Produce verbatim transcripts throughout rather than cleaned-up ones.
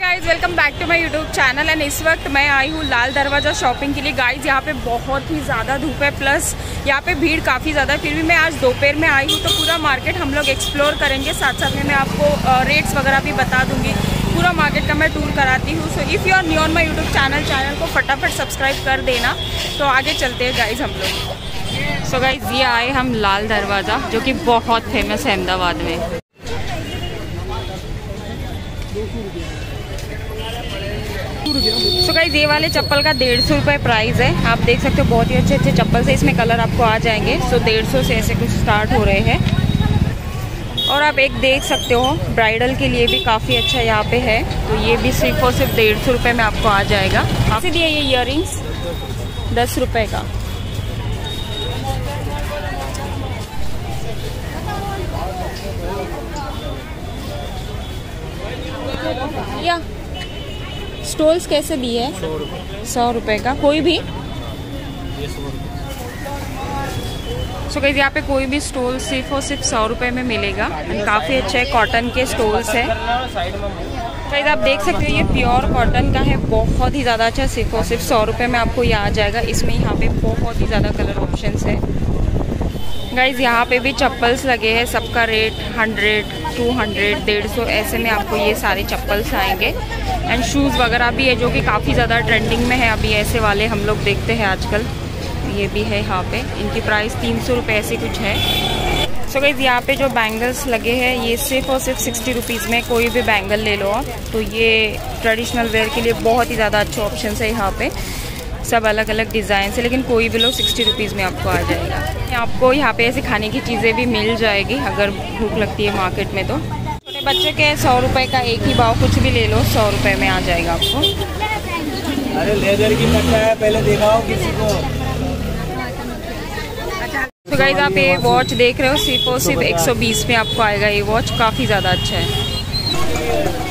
Guys welcome back to my YouTube channel and इस वक्त मैं आई हूँ लाल दरवाज़ा शॉपिंग के लिए। गाइज यहाँ पे बहुत ही ज़्यादा धूप है, प्लस यहाँ पे भीड़ काफ़ी ज़्यादा है। फिर भी मैं आज दोपहर में आई हूँ तो पूरा मार्केट हम लोग एक्सप्लोर करेंगे। साथ साथ में मैं आपको रेट्स वगैरह भी बता दूँगी, पूरा मार्केट का मैं टूर कराती हूँ। So if you are new on my YouTube channel channel को फटाफट सब्सक्राइब कर देना। तो आगे चलते हैं गाइज हम लोग। सो गाइज ये आए हम लाल दरवाज़ा, जो कि बहुत फेमस है अहमदाबाद में। सो गाइस ये वाले चप्पल का डेढ़ सौ रुपये प्राइस है। आप देख सकते हो बहुत ही अच्छे अच्छे चप्पल से, इसमें कलर आपको आ जाएंगे। सो डेढ़ सौ से ऐसे कुछ स्टार्ट हो रहे हैं। और आप एक देख सकते हो ब्राइडल के लिए भी काफ़ी अच्छा यहाँ पे है। तो ये भी सिर्फ और सिर्फ डेढ़ सौ रुपये में आपको आ जाएगा। आपसे दिए ये इयर रिंग्स दस रुपये का। या स्टोल्स कैसे दिए है? सौ रुपये का कोई भी। सो गाइस यहाँ पे कोई भी स्टोल सिर्फ और सिर्फ सौ रुपये में मिलेगा। काफ़ी अच्छे कॉटन के स्टोल्स है। गाइस आप देख सकते हो ये प्योर कॉटन का है, बहुत ही ज़्यादा अच्छा। सिर्फ और सिर्फ सौ रुपये में आपको ये आ जाएगा। इसमें यहाँ पे बहुत ही ज़्यादा कलर ऑप्शंस है। गाइज यहाँ पे भी चप्पल्स लगे हैं, सबका रेट हंड्रेड टू हंड्रेड डेढ़ सौ ऐसे में आपको ये सारे चप्पल्स आएंगे। एंड शूज़ वगैरह भी है जो कि काफ़ी ज़्यादा ट्रेंडिंग में है अभी, ऐसे वाले हम लोग देखते हैं आजकल। ये भी है यहाँ पे, इनकी प्राइस तीन सौ रुपये ऐसे कुछ है। सो गाइज यहाँ पे जो बैंगल्स लगे हैं ये सिर्फ और सिर्फ सिक्सटी रुपीज़ में कोई भी बैंगल ले लो आप। तो ये ट्रेडिशनल वेयर के लिए बहुत ही ज़्यादा अच्छे ऑप्शन है यहाँ पे। सब अलग अलग डिज़ाइन है, लेकिन कोई भी लो सिक्सटी रुपीज़ में आपको आ जाएगा। आपको यहाँ पे ऐसे खाने की चीज़ें भी मिल जाएगी अगर भूख लगती है मार्केट में। तो छोटे बच्चे के सौ रुपये का एक ही भाव, कुछ भी ले लो सौ रुपये में आ जाएगा आपको। अरे लेदर की लगता है, पहले दिखाओ किसी को। तो गाइस आप ये वॉच देख रहे हो, सिर्फ और सिर्फ एक सौ बीस में आपको आएगा। ये वॉच काफ़ी ज़्यादा अच्छा है।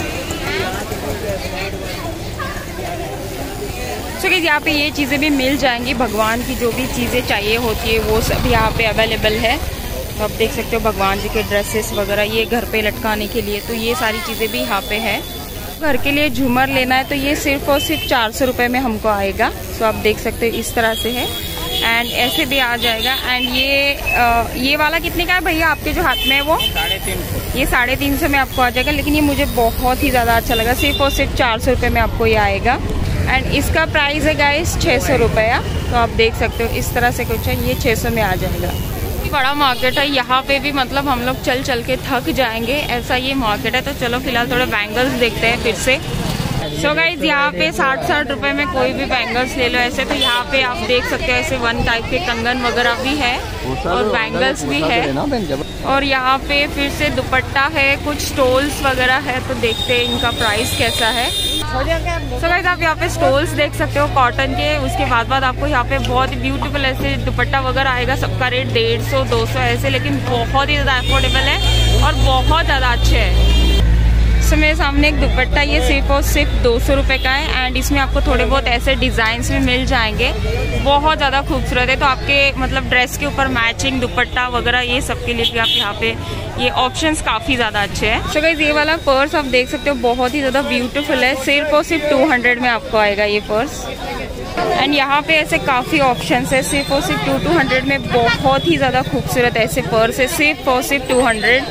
सो गाइस यहाँ पे ये चीज़ें भी मिल जाएंगी। भगवान की जो भी चीज़ें चाहिए होती है वो सब यहाँ पे अवेलेबल है। तो आप देख सकते हो भगवान जी के ड्रेसेस वगैरह, ये घर पे लटकाने के लिए, तो ये सारी चीज़ें भी यहाँ पे है। घर के लिए झूमर लेना है तो ये सिर्फ और सिर्फ चार सौ रुपये में हमको आएगा। तो आप देख सकते हो इस तरह से है। एंड ऐसे भी आ जाएगा। एंड ये आ, ये वाला कितने का है भैया आपके जो हाथ में है? वो साढ़े तीन सौ। ये साढ़े तीन सौ में आपको आ जाएगा। लेकिन ये मुझे बहुत ही ज़्यादा अच्छा लगा। सिर्फ और सिर्फ चार सौ रुपये में आपको ये आएगा। एंड इसका प्राइस है गाइस छः सौ रुपया। तो आप देख सकते हो इस तरह से कुछ है, ये छः सौ में आ जाएगा। बड़ा मार्केट है यहाँ पे भी, मतलब हम लोग चल चल के थक जाएंगे, ऐसा ये मार्केट है। तो चलो फिलहाल थोड़े बैंगल्स देखते हैं फिर से। सो गाइज यहाँ पे साठ साठ रुपए में कोई भी बैंगल्स ले लो ऐसे। तो यहाँ पे आप देख सकते हो ऐसे वन टाइप के कंगन वगैरह भी है और बैंगल्स भी है। और यहाँ पे फिर से दुपट्टा है, कुछ स्टोल्स वगैरह है। तो देखते हैं इनका प्राइस कैसा है। सो गाइस आप यहाँ पे स्टोल्स देख सकते हो कॉटन के। उसके बाद बाद आपको यहाँ पे बहुत ही ब्यूटीफुल ऐसे दुपट्टा वगैरह आएगा। सबका रेट डेढ़ सौ दो सौ ऐसे, लेकिन बहुत ही ज़्यादा अफोर्डेबल है और बहुत ज़्यादा अच्छे है। सो मेरे सामने एक दुपट्टा, ये सिर्फ और सिर्फ दो सौ रुपये का है। एंड इसमें आपको थोड़े बहुत ऐसे डिज़ाइंस भी मिल जाएंगे, बहुत ज़्यादा खूबसूरत है। तो आपके मतलब ड्रेस के ऊपर मैचिंग दुपट्टा वगैरह ये सब के लिए भी आप यहाँ पे ये ऑप्शंस काफ़ी ज़्यादा अच्छे हैं। सो गाइस ये वाला पर्स आप देख सकते हो बहुत ही ज़्यादा ब्यूटीफुल है। सिर्फ और सिर्फ टू हंड्रेड में आपको आएगा ये पर्स। एंड यहाँ पे ऐसे काफ़ी ऑप्शंस है। सिर्फ और सिर्फ टू टू हंड्रेड में बहुत ही ज़्यादा खूबसूरत ऐसे पर्स है। सिर्फ और सिर्फ टू हंड्रेड।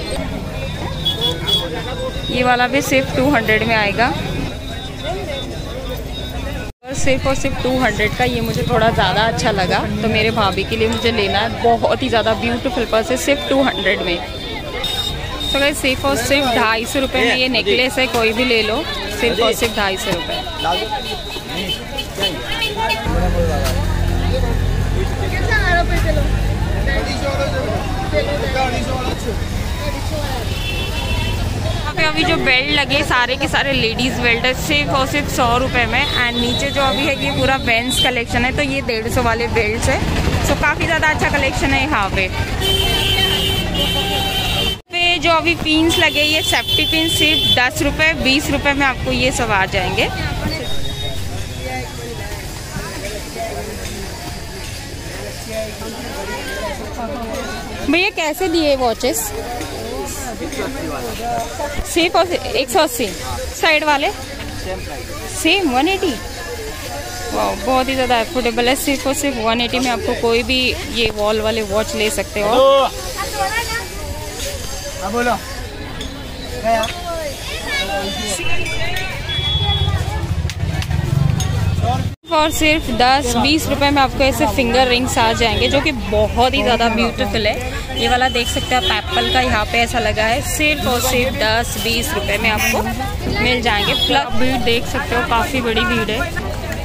ये वाला भी सिर्फ टू हंड्रेड में आएगा। और सिर्फ और सिर्फ टू हंड्रेड का ये मुझे थोड़ा ज़्यादा अच्छा लगा, तो मेरे भाभी के लिए मुझे लेना है। बहुत ही ज़्यादा ब्यूटीफुल पर्स है, सिर्फ टू हंड्रेड में। तो गाइस सिर्फ और सिर्फ ढाई सौ रुपये में ये नेकलेस है, कोई भी ले लो। सिर्फ और सिर्फ ढाई सौ रुपये। अभी जो बेल्ट लगे सारे के सारे लेडीज बेल्ट है, सिर्फ और सिर्फ सौ रुपये में। एंड नीचे जो अभी है ये पूरा मेंस कलेक्शन है, तो ये डेढ़ सौ वाले बेल्ट है। सो काफ़ी ज़्यादा अच्छा कलेक्शन है यहाँ पे। पे जो अभी पिन्स लगे ये सेफ्टी पिन सिर्फ दस रुपये बीस रुपये में आपको ये सब आ जाएंगे। भैया कैसे दिए वॉचेस? सिर्फ और एक सौ अस्सी। साइड वाले सेम वन एटी। वाह, बहुत ही ज़्यादा अफोर्डेबल है। सिर्फ और सिर्फ वन एटी में आपको कोई भी ये वॉल वाले वॉच ले सकते हो। हाँ बोलो। और सिर्फ दस बीस रुपए में आपको ऐसे फिंगर रिंग्स आ जाएंगे जो कि बहुत ही ज़्यादा ब्यूटीफुल है। ये वाला देख सकते हैं आप, एप्पल का यहाँ पे ऐसा लगा है। सिर्फ और सिर्फ दस बीस रुपए में आपको मिल जाएंगे। प्लस भीड़ देख सकते हो, काफ़ी बड़ी भीड़ है।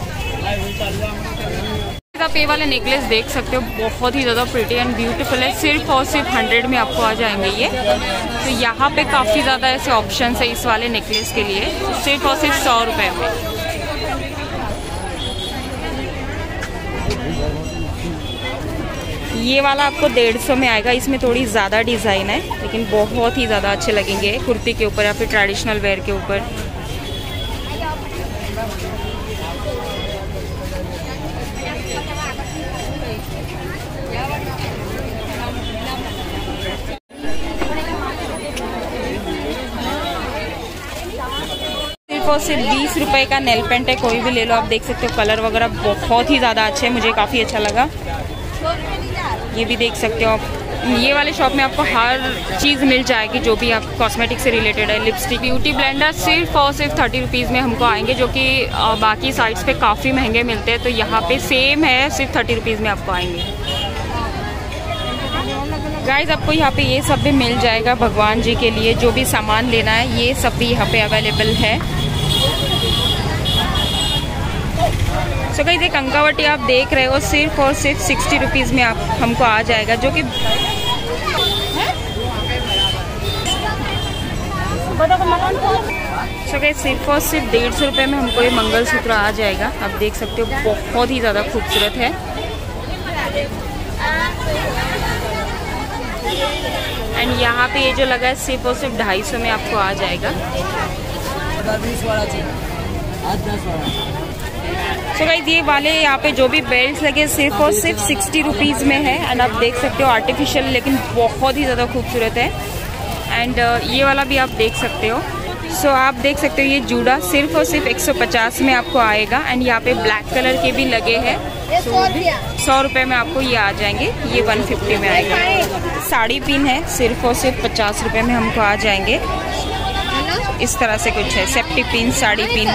आप ये वाले नेकलेस देख सकते हो, बहुत ही ज़्यादा प्रिटी एंड ब्यूटीफुल है। सिर्फ और सिर्फ हंड्रेड में आपको आ जाएंगे ये। तो यहाँ पे काफ़ी ज़्यादा ऐसे ऑप्शंस है इस वाले नेकलेस के लिए। तो सिर्फ और सिर्फ सौ रुपये में। ये वाला आपको डेढ़ सौ में आएगा। इसमें थोड़ी ज़्यादा डिज़ाइन है लेकिन बहुत ही ज़्यादा अच्छे लगेंगे कुर्ती के ऊपर या फिर ट्रेडिशनल वेयर के ऊपर। सिर्फ और सिर्फ बीस रुपए का नेल पेंट है, कोई भी ले लो। आप देख सकते हो कलर वगैरह बहुत ही ज़्यादा अच्छे हैं, मुझे काफ़ी अच्छा लगा। ये भी देख सकते हो आप। ये वाले शॉप में आपको हर चीज़ मिल जाएगी जो भी आप कॉस्मेटिक से रिलेटेड है। लिपस्टिक, ब्यूटी ब्लेंडर सिर्फ और सिर्फ थर्टी रुपीज़ में हमको आएंगे, जो कि बाकी साइट्स पे काफ़ी महंगे मिलते हैं। तो यहाँ पे सेम है, सिर्फ थर्टी रुपीज़ में आपको आएंगे। गाइस आपको यहाँ पे ये सब भी मिल जाएगा भगवान जी के लिए जो भी सामान लेना है, ये सब भी यहाँ पे अवेलेबल है। सो गाइस ये कंकावटी आप देख रहे हो, सिर्फ और सिर्फ सिक्सटी रुपीज़ में आप हमको आ जाएगा, जो कि सो गाइस सिर्फ और सिर्फ डेढ़ सौ रुपये में हमको ये मंगलसूत्र आ जाएगा। आप देख सकते हो बहुत ही ज़्यादा खूबसूरत है। एंड यहाँ पे ये जो लगा है सिर्फ और सिर्फ ढाई सौ में आपको आ जाएगा। सो गाइस ये वाले यहाँ पे जो भी बेल्ट लगे सिर्फ और सिर्फ सिक्सटी रुपीज़ में है। एंड आप देख सकते हो आर्टिफिशियल लेकिन बहुत ही ज़्यादा खूबसूरत है। एंड ये वाला भी आप देख सकते हो। सो so, आप देख सकते हो ये जूड़ा सिर्फ और सिर्फ एक सौ पचास में आपको आएगा। एंड यहाँ पे ब्लैक कलर के भी लगे हैं, सौ सौ रुपये में आपको ये आ जाएंगे। ये वन फिफ्टी में आएगा। साड़ी पिन है, सिर्फ और सिर्फ पचास रुपये में हमको आ जाएंगे। इस तरह से कुछ है, सेफ्टी पिन, साड़ी पिन।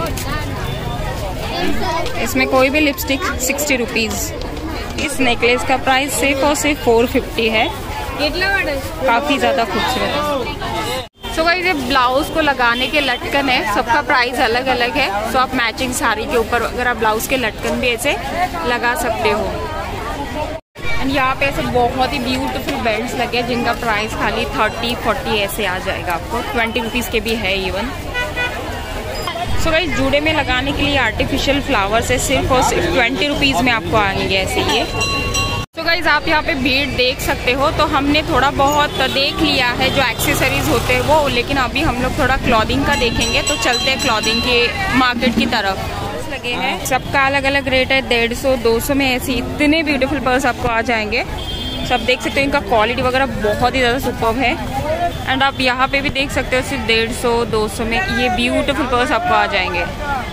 इसमें कोई भी लिपस्टिक सिक्सटी रुपीज़। इस नेकलेस का प्राइस सिर्फ और सिर्फ फोर फिफ्टी है। काफ़ी ज़्यादा खूबसूरत है। सो गाइस ये ब्लाउज को लगाने के लटकन है, सबका प्राइस अलग अलग है। सो आप मैचिंग साड़ी के ऊपर अगर आप ब्लाउज के लटकन भी ऐसे लगा सकते हो। एंड यहाँ पे ऐसे बहुत ही ब्यूटीफुल बेल्ट्स लगे हैं जिनका प्राइस खाली थर्टी फोर्टी ऐसे आ जाएगा आपको। ट्वेंटी रुपीज़ के भी है इवन। सो गाइस जूड़े में लगाने के लिए आर्टिफिशियल फ्लावर्स है, सिर्फ और सिर्फ ट्वेंटी रुपीज़ में आपको आएंगे ऐसे ये। सो गाइस आप यहाँ पे भीड़ देख सकते हो। तो हमने थोड़ा बहुत देख लिया है जो एक्सेसरीज होते हैं वो, लेकिन अभी हम लोग थोड़ा क्लॉथिंग का देखेंगे। तो चलते हैं क्लॉथिंग के मार्केट की तरफ। लगे हैं, सबका अलग अलग रेट है। डेढ़ सौ दो सौ में ऐसे इतने ब्यूटीफुल पर्स आपको आ जाएंगे। सब देख सकते हो, इनका क्वालिटी वगैरह बहुत ही ज़्यादा सुपर्ब है। एंड आप यहाँ पे भी देख सकते हो सिर्फ डेढ़ सौ दो सौ में ये ब्यूटीफुल पर्स आपको आ जाएंगे।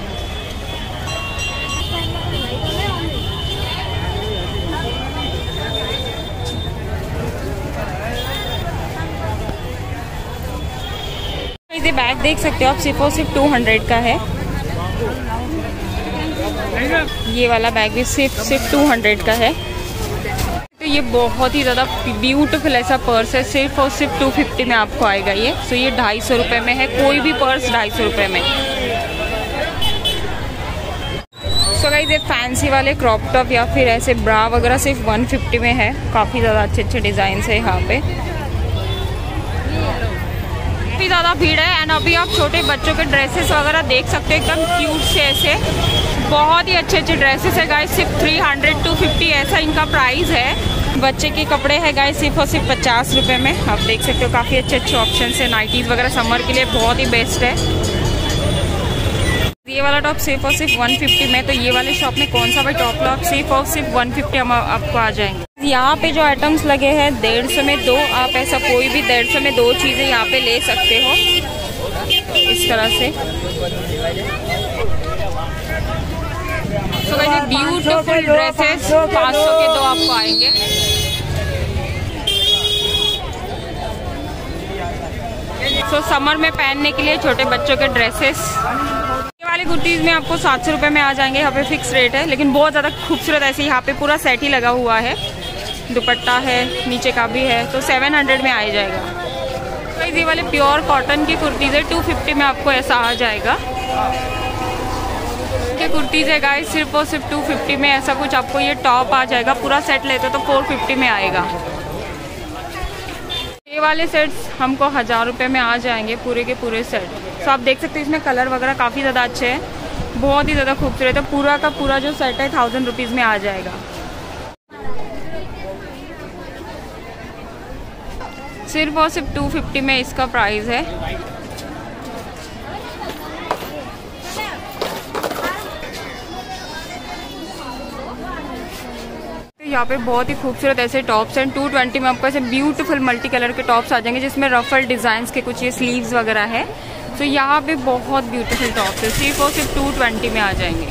ये बैग देख सकते हो आप, सिर्फ और सिर्फ टू हंड्रेड का है। ये वाला बैग भी सिर्फ सिर्फ टू हंड्रेड का है। तो ये बहुत ही ज़्यादा ब्यूटीफुल ऐसा पर्स है, सिर्फ और सिर्फ टू फिफ्टी में आपको आएगा ये। सो ये ढाई सौ रुपये में है, कोई भी पर्स ढाई सौ रुपये में। सो गाइस ये फैंसी वाले क्रॉप टॉप या फिर ऐसे ब्रा वगैरह सिर्फ वन फिफ्टी में है। काफ़ी ज़्यादा अच्छे अच्छे डिज़ाइन है यहाँ पे। काफ़ी ज़्यादा भीड़ है। एंड अभी आप छोटे बच्चों के ड्रेसेस वगैरह देख सकते हो, एकदम क्यूट से ऐसे बहुत ही अच्छे अच्छे ड्रेसेस है गाइस। सिर्फ थ्री हंड्रेड टू फिफ्टी ऐसा इनका प्राइस है। बच्चे के कपड़े हैं गाइस सिर्फ और सिर्फ पचास रुपये में। आप देख सकते हो काफ़ी अच्छे अच्छे ऑप्शन है। नाइटीज़ वगैरह समर के लिए बहुत ही बेस्ट है। ये वाला टॉप सिर्फ और सिर्फ वन फिफ्टी में, तो ये वाले शॉप में कौन सा भाई टॉप लो आप सिर्फ और सिर्फ वन फिफ्टी हम आपको आ जाएंगे। यहाँ पे जो आइटम्स लगे हैं डेढ़ सौ में दो, आप ऐसा कोई भी डेढ़ सौ में दो चीज़ें यहाँ पे ले सकते हो इस तरह से। तो भाई ब्यूटीफुल ड्रेसेस पाँच सौ के दो आपको आएंगे। तो so, समर में पहनने के लिए छोटे बच्चों के ड्रेसेस ये वाली कुर्तीज़ में आपको सात सौ रुपये में आ जाएंगे। यहाँ पे फिक्स रेट है, लेकिन बहुत ज़्यादा खूबसूरत ऐसे यहाँ पे पूरा सेट ही लगा हुआ है, दुपट्टा है नीचे का भी है, तो सेवन हंड्रेड में आ जाएगा। तो ये वाले प्योर कॉटन की कुर्तीज़ है, टू फिफ्टी में आपको ऐसा आ जाएगा। ये कुर्तीज़ है गाइस सिर्फ और सिर्फ टू फिफ्टी में ऐसा कुछ आपको ये टॉप आ जाएगा। पूरा सेट लेते तो फोर फिफ्टी में आएगा। ये वाले सेट्स हमको हज़ार रुपये में आ जाएंगे पूरे के पूरे सेट। तो आप देख सकते हैं इसमें कलर वगैरह काफ़ी ज़्यादा अच्छे हैं, बहुत ही ज़्यादा खूबसूरत है। पूरा का पूरा जो सेट है थाउजेंड रुपीज़ में आ जाएगा। सिर्फ और सिर्फ टू फिफ्टी में इसका प्राइस है। यहाँ पे बहुत ही खूबसूरत ऐसे टॉप्स हैं। टू ट्वेंटी में आपको ऐसे ब्यूटीफुल मल्टी कलर के टॉप्स आ जाएंगे, जिसमें रफल डिज़ाइंस के कुछ ये स्लीव्स वगैरह है। तो यहाँ पे बहुत ब्यूटीफुल टॉप्स है, सिर्फ और सिर्फ टू ट्वेंटी में आ जाएंगे।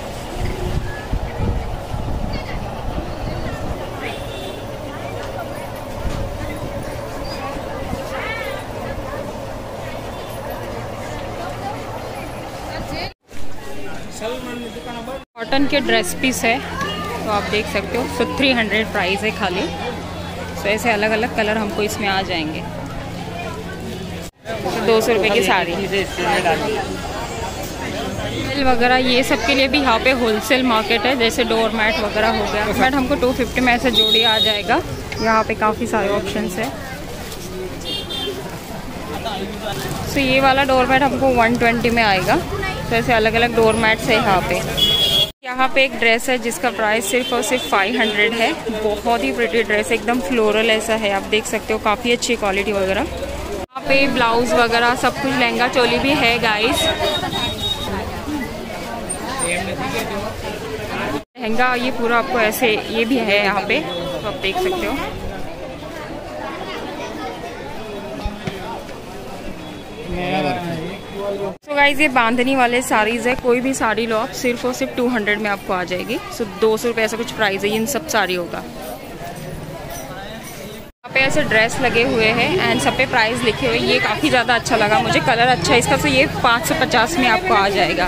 कॉटन के ड्रेस पीस है, तो आप देख सकते हो। सो थ्री हंड्रेड प्राइस है खाली। सो ऐसे अलग अलग कलर हमको इसमें आ जाएंगे। तो दो सौ रुपये की साड़ी वगैरह ये सब के लिए भी यहाँ पे होलसेल मार्केट है। जैसे डोर मैट वगैरह हो गया, मैट हमको टू फिफ्टी में ऐसे जोड़ी आ जाएगा। यहाँ पे काफ़ी सारे ऑप्शंस है। सो ये वाला डोर मैट हमको वन ट्वेंटी में आएगा। तो ऐसे अलग अलग डोर मैट्स है यहाँ पे। यहाँ पे एक ड्रेस है जिसका प्राइस सिर्फ और सिर्फ फाइव हंड्रेड है। बहुत ही प्रिटी ड्रेस है, एकदम फ्लोरल ऐसा है, आप देख सकते हो। काफ़ी अच्छी क्वालिटी वगैरह। यहाँ पे ब्लाउज वगैरह सब कुछ, लहंगा चोली भी है गाइस। लहंगा ये पूरा आपको ऐसे ये भी है यहाँ पे, तो आप देख सकते हो। तो गाइस ये बांधनी वाले साड़ीज़ है। कोई भी साड़ी लो आप सिर्फ और सिर्फ टू हंड्रेड में आपको आ जाएगी। सो दो सौ रुपये ऐसा कुछ प्राइस है इन सब साड़ियों का। यहाँ पे ऐसे ड्रेस लगे हुए हैं एंड सब पे प्राइस लिखे हुए। ये काफ़ी ज़्यादा अच्छा लगा मुझे, कलर अच्छा है इसका। तो ये पाँच सौ पचास में आपको आ जाएगा।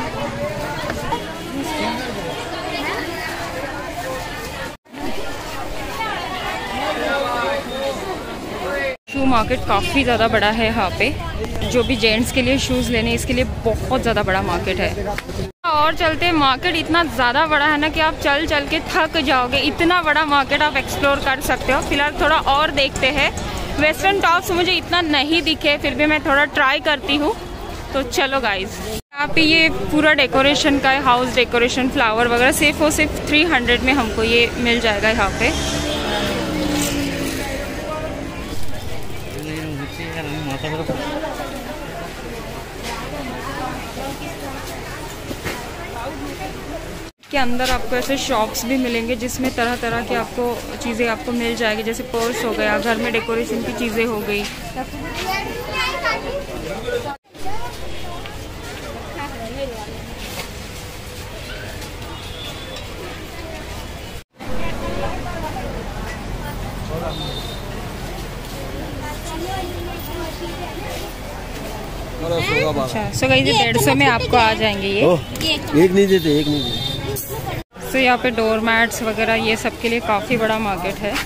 शू मार्केट काफ़ी ज़्यादा बड़ा है यहाँ पे। जो भी जेंट्स के लिए शूज़ लेने, इसके लिए बहुत ज़्यादा बड़ा मार्केट है। और चलते मार्केट इतना ज़्यादा बड़ा है ना कि आप चल चल के थक जाओगे। इतना बड़ा मार्केट आप एक्सप्लोर कर सकते हो। फिलहाल थोड़ा और देखते हैं। वेस्टर्न टॉप्स मुझे इतना नहीं दिखे, फिर भी मैं थोड़ा ट्राई करती हूँ। तो चलो गाइज, यहाँ पे ये पूरा डेकोरेशन का है, हाउस डेकोरेशन, फ्लावर वगैरह। सिर्फ और सिर्फ थ्री हंड्रेड में हमको ये मिल जाएगा यहाँ पे। के अंदर आपको ऐसे शॉप्स भी मिलेंगे जिसमें तरह तरह की आपको चीज़ें आपको मिल जाएगी। जैसे पर्स हो गया, घर में डेकोरेशन की चीज़ें हो गई। अच्छा, सो गाइस ये डेढ़ सौ में आपको आ जाएंगे ये। एक नहीं देते, एक नहीं देते। तो यहाँ पे डोर मैट्स वगैरह ये सब के लिए काफ़ी बड़ा मार्केट है।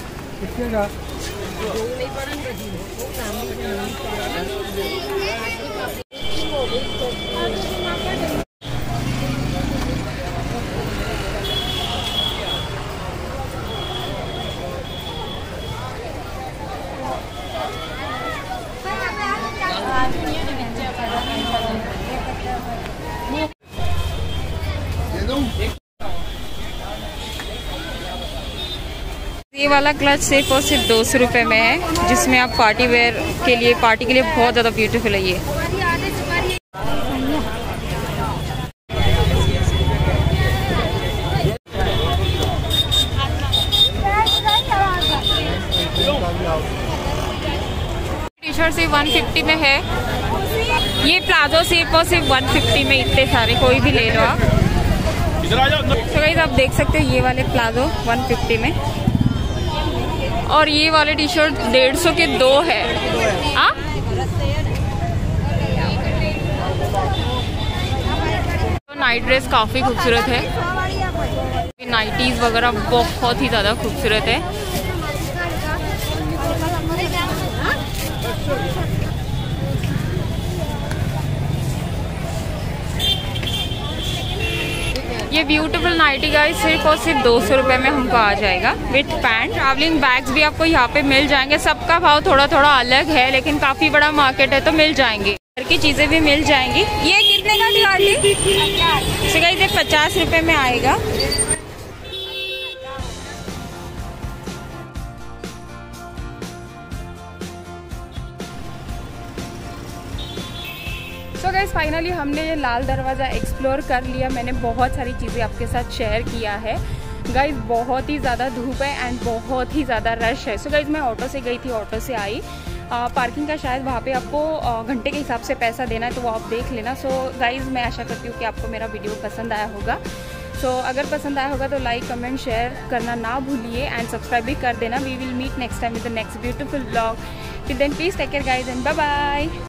ये वाला क्लच सिर्फ और सिर्फ दो सौ रुपये में है, जिसमें आप पार्टी वेयर के लिए, पार्टी के लिए बहुत ज़्यादा ब्यूटीफुल है ये। टी शर्ट सिर्फ वन फिफ्टी में है। ये प्लाजो सिर्फ और सिर्फ वन फिफ्टी में, इतने सारे कोई भी ले लो आप। तो गाइस आप देख सकते हो ये वाले प्लाजो वन फिफ्टी में, और ये वाले टी शर्ट डेढ़ सौ के दो है। आ? तो नाइट ड्रेस काफ़ी खूबसूरत है, नाइटीज़ वगैरह बहुत ही ज़्यादा खूबसूरत है। ये ब्यूटीफुल नाइटी गाइस सिर्फ और सिर्फ दो सौ रुपये में हमको आ जाएगा विथ पैंट। ट्रैवलिंग बैग्स भी आपको यहाँ पे मिल जाएंगे। सबका भाव थोड़ा थोड़ा अलग है, लेकिन काफ़ी बड़ा मार्केट है तो मिल जाएंगे। घर की चीज़ें भी मिल जाएंगी। ये कितने का दिवाली? तो गाइस ये पचास रुपये में आएगा। सो गाइस फाइनली हमने ये लाल दरवाज़ा एक्सप्लोर कर लिया। मैंने बहुत सारी चीज़ें आपके साथ शेयर किया है। गाइस बहुत ही ज़्यादा धूप है एंड बहुत ही ज़्यादा रश है। सो गाइस मैं ऑटो से गई थी, ऑटो से आई। आ, पार्किंग का शायद वहाँ पे आपको घंटे के हिसाब से पैसा देना है, तो वो आप देख लेना। सो गाइस मैं आशा करती हूँ कि आपको मेरा वीडियो पसंद आया होगा। सो so, अगर पसंद आया होगा तो लाइक कमेंट शेयर करना ना भूलिए एंड सब्सक्राइब भी कर देना। We will meet next time with the next beautiful blog. Till then please take care guys and bye bye.